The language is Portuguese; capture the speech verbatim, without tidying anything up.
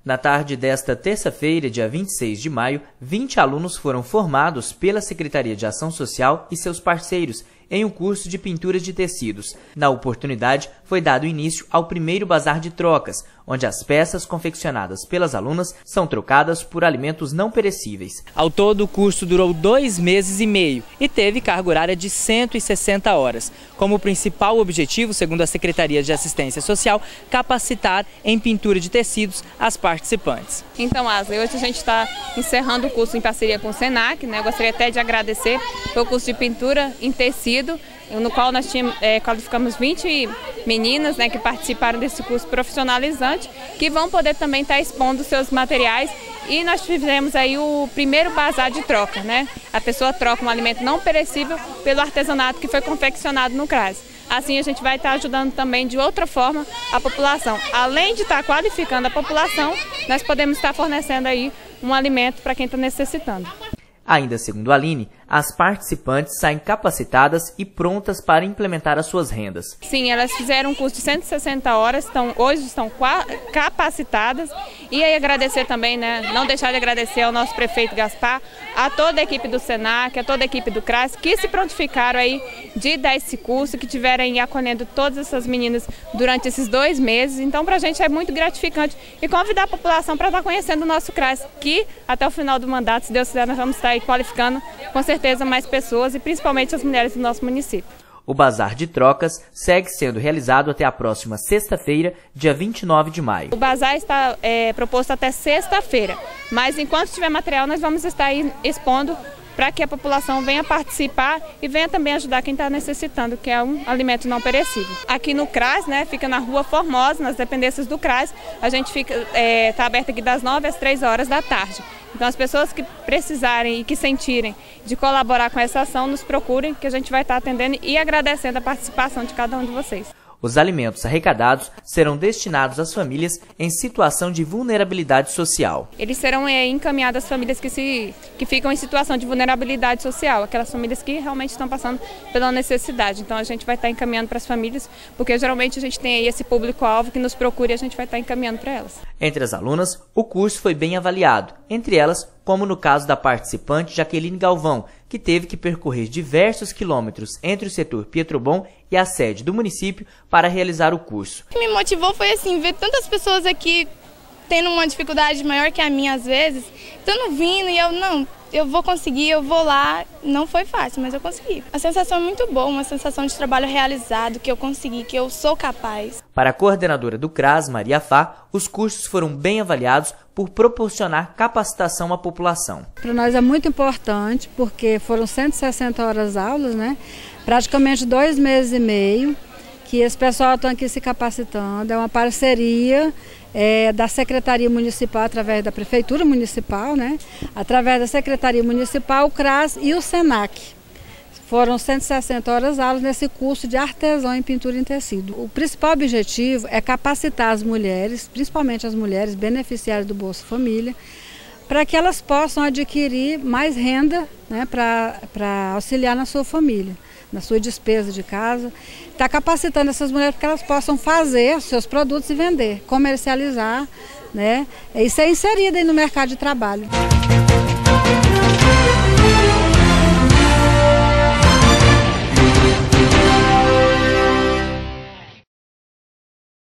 Na tarde desta terça-feira, dia vinte e seis de maio, vinte alunos foram formados pela Secretaria de Ação Social e seus parceiros em um curso de pintura de tecidos. Na oportunidade, foi dado início ao primeiro bazar de trocas, onde as peças confeccionadas pelas alunas são trocadas por alimentos não perecíveis. Ao todo, o curso durou dois meses e meio e teve carga horária de cento e sessenta horas. Como principal objetivo, segundo a Secretaria de Assistência Social, capacitar em pintura de tecidos as participantes. Então, Asla, hoje a gente está encerrando o curso em parceria com o Senac, né? Eu gostaria até de agradecer pelo curso de pintura em tecido, no qual nós tínhamos, é, qualificamos vinte meninas, né, que participaram desse curso profissionalizante, que vão poder também estar expondo seus materiais. E nós fizemos aí o primeiro bazar de troca, né? A pessoa troca um alimento não perecível pelo artesanato que foi confeccionado no CRAS. Assim a gente vai estar ajudando também de outra forma a população. Além de estar qualificando a população, nós podemos estar fornecendo aí um alimento para quem está necessitando. Ainda segundo a Aline, as participantes saem capacitadas e prontas para implementar as suas rendas. Sim, elas fizeram um curso de cento e sessenta horas, estão, hoje estão capacitadas. E aí agradecer também, né, não deixar de agradecer ao nosso prefeito Gaspar, a toda a equipe do Senac, a toda a equipe do CRAS, que se prontificaram aí de dar esse curso, que tiveram aí acolhendo todas essas meninas durante esses dois meses. Então, para a gente é muito gratificante e convidar a população para estar conhecendo o nosso CRAS, que até o final do mandato, se Deus quiser, nós vamos estar aí qualificando com certeza mais pessoas e principalmente as mulheres do nosso município. O Bazar de Trocas segue sendo realizado até a próxima sexta-feira, dia vinte e nove de maio. O bazar está é, proposto até sexta-feira, mas enquanto tiver material nós vamos estar aí expondo para que a população venha participar e venha também ajudar quem está necessitando, que é um alimento não perecível. Aqui no CRAS, né, fica na Rua Formosa, nas dependências do CRAS, a gente fica é, tá aberto aqui das nove às três horas da tarde. Então as pessoas que precisarem e que sentirem de colaborar com essa ação, nos procurem, que a gente vai estar atendendo e agradecendo a participação de cada um de vocês. Os alimentos arrecadados serão destinados às famílias em situação de vulnerabilidade social. Eles serão é, encaminhados às famílias que, se, que ficam em situação de vulnerabilidade social, aquelas famílias que realmente estão passando pela necessidade. Então a gente vai estar encaminhando para as famílias, porque geralmente a gente tem aí esse público-alvo que nos procura e a gente vai estar encaminhando para elas. Entre as alunas, o curso foi bem avaliado, entre elas, como no caso da participante Jaqueline Galvão, que teve que percorrer diversos quilômetros entre o setor Pietrobon e a sede do município para realizar o curso. O que me motivou foi assim, ver tantas pessoas aqui tendo uma dificuldade maior que a minha às vezes, estando vindo e eu, não, eu vou conseguir, eu vou lá. Não foi fácil, mas eu consegui. A sensação é muito boa, uma sensação de trabalho realizado, que eu consegui, que eu sou capaz. Para a coordenadora do CRAS, Maria Fá, os cursos foram bem avaliados por proporcionar capacitação à população. Para nós é muito importante, porque foram cento e sessenta horas aulas, né? Praticamente dois meses e meio, que esse pessoal está aqui se capacitando. É uma parceria é, da Secretaria Municipal, através da Prefeitura Municipal, né? Através da Secretaria Municipal, o CRAS e o Senac. Foram cento e sessenta horas aulas nesse curso de artesão em pintura em tecido. O principal objetivo é capacitar as mulheres, principalmente as mulheres beneficiárias do Bolsa Família, para que elas possam adquirir mais renda, né, para auxiliar na sua família, na sua despesa de casa. Está capacitando essas mulheres para que elas possam fazer os seus produtos e vender, comercializar, né? Isso é inserido aí no mercado de trabalho.